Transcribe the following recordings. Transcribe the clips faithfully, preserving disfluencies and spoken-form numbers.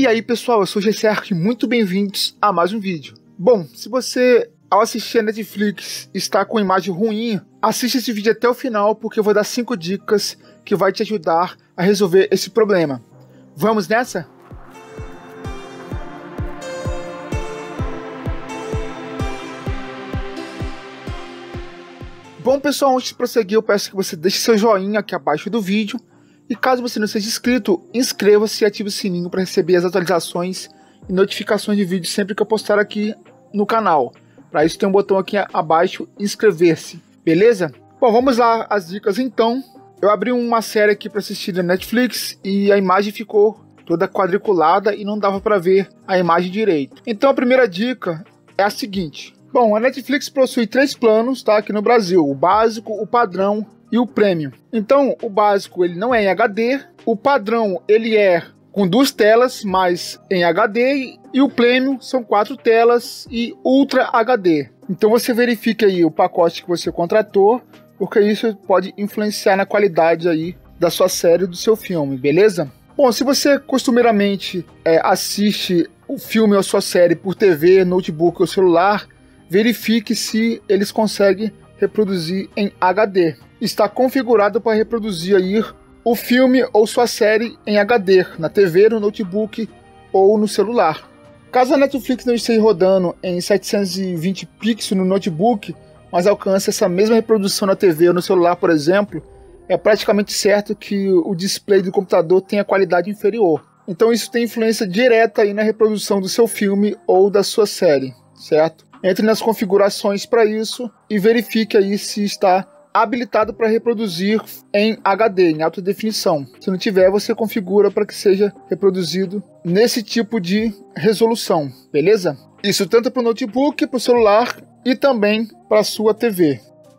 E aí pessoal, eu sou o Gesserk, muito bem-vindos a mais um vídeo. Bom, se você ao assistir a Netflix está com imagem ruim, assista esse vídeo até o final porque eu vou dar cinco dicas que vai te ajudar a resolver esse problema. Vamos nessa? Bom pessoal, antes de prosseguir eu peço que você deixe seu joinha aqui abaixo do vídeo. E caso você não seja inscrito, inscreva-se e ative o sininho para receber as atualizações e notificações de vídeo sempre que eu postar aqui no canal. Para isso tem um botão aqui abaixo, inscrever-se, beleza? Bom, vamos lá as dicas então. Eu abri uma série aqui para assistir na Netflix e a imagem ficou toda quadriculada e não dava para ver a imagem direito. Então a primeira dica é a seguinte. Bom, a Netflix possui três planos, tá, aqui no Brasil: o básico, o padrão e o Premium. Então, o básico ele não é em H D, o padrão ele é com duas telas, mas em H D, e o Premium são quatro telas e Ultra H D. Então você verifique aí o pacote que você contratou, porque isso pode influenciar na qualidade aí da sua série, do seu filme, beleza? Bom, se você costumeiramente é, assiste o filme ou a sua série por T V, notebook ou celular, verifique se eles conseguem reproduzir em H D. Está configurado para reproduzir aí o filme ou sua série em H D, na T V, no notebook ou no celular. Caso a Netflix não esteja rodando em setecentos e vinte pixels no notebook, mas alcance essa mesma reprodução na T V ou no celular, por exemplo, é praticamente certo que o display do computador tenha qualidade inferior. Então isso tem influência direta aí na reprodução do seu filme ou da sua série, certo? Entre nas configurações para isso e verifique aí se está habilitado para reproduzir em H D, em alta definição. Se não tiver, você configura para que seja reproduzido nesse tipo de resolução, beleza? Isso tanto para o notebook, para o celular e também para a sua T V.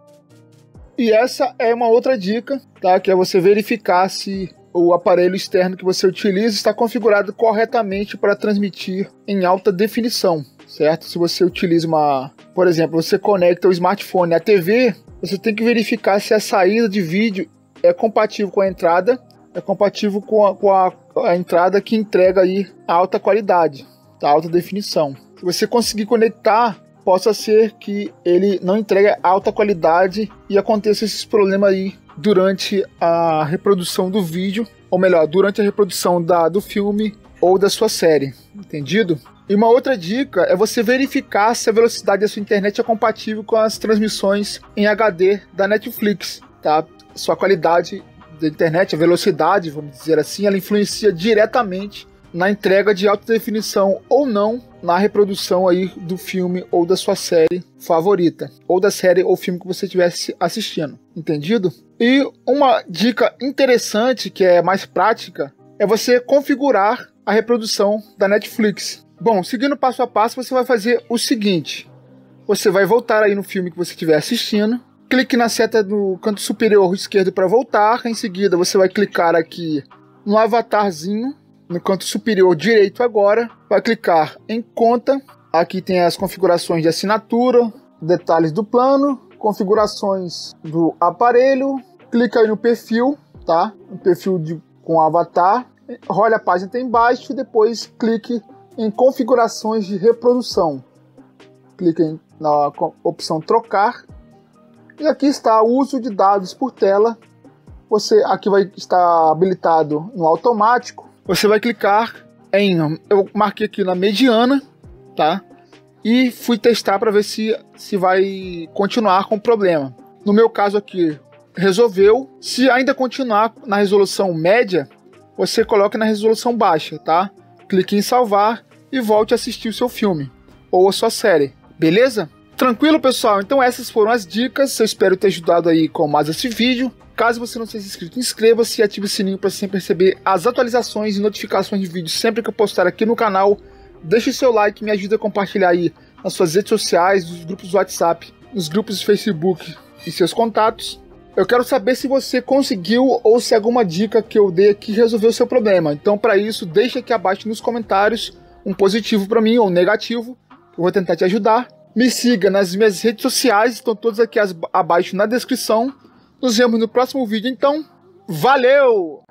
E essa é uma outra dica, tá? Que é você verificar se o aparelho externo que você utiliza está configurado corretamente para transmitir em alta definição, certo? Se você utiliza uma, por exemplo, você conecta o smartphone à T V, você tem que verificar se a saída de vídeo é compatível com a entrada, é compatível com a, com a, a entrada que entrega aí a alta qualidade, a alta definição. Se você conseguir conectar, possa ser que ele não entregue alta qualidade e aconteça esses problemas aí durante a reprodução do vídeo, ou melhor, durante a reprodução da, do filme ou da sua série, entendido? E uma outra dica é você verificar se a velocidade da sua internet é compatível com as transmissões em H D da Netflix, tá? Sua qualidade da internet, a velocidade, vamos dizer assim, ela influencia diretamente na entrega de alta definição ou não na reprodução aí do filme ou da sua série favorita, ou da série ou filme que você estivesse assistindo, entendido? E uma dica interessante, que é mais prática, é você configurar a reprodução da Netflix. Bom, seguindo passo a passo, você vai fazer o seguinte. Você vai voltar aí no filme que você estiver assistindo. Clique na seta do canto superior esquerdo para voltar. Em seguida, você vai clicar aqui no avatarzinho, no canto superior direito agora. Vai clicar em conta. Aqui tem as configurações de assinatura, detalhes do plano, configurações do aparelho. Clica aí no perfil, tá? No perfil de, com avatar. Role a página até embaixo e depois clique em configurações de reprodução. Clique na opção trocar e aqui está o uso de dados por tela. Você aqui vai estar habilitado no automático. Você vai clicar em, eu marquei aqui na mediana, tá? E fui testar para ver se se vai continuar com o problema. No meu caso aqui resolveu. Se ainda continuar na resolução média, você coloca na resolução baixa, tá? Clique em salvar e volte a assistir o seu filme ou a sua série, beleza? Tranquilo, pessoal? Então essas foram as dicas, eu espero ter ajudado aí com mais esse vídeo. Caso você não seja inscrito, inscreva-se e ative o sininho para sempre receber as atualizações e notificações de vídeos sempre que eu postar aqui no canal. Deixe seu like, me ajuda a compartilhar aí nas suas redes sociais, nos grupos do WhatsApp, nos grupos do Facebook e seus contatos. Eu quero saber se você conseguiu ou se alguma dica que eu dei aqui resolveu o seu problema. Então, para isso, deixa aqui abaixo nos comentários um positivo para mim ou um negativo. Eu vou tentar te ajudar. Me siga nas minhas redes sociais, estão todas aqui abaixo na descrição. Nos vemos no próximo vídeo, então. Valeu!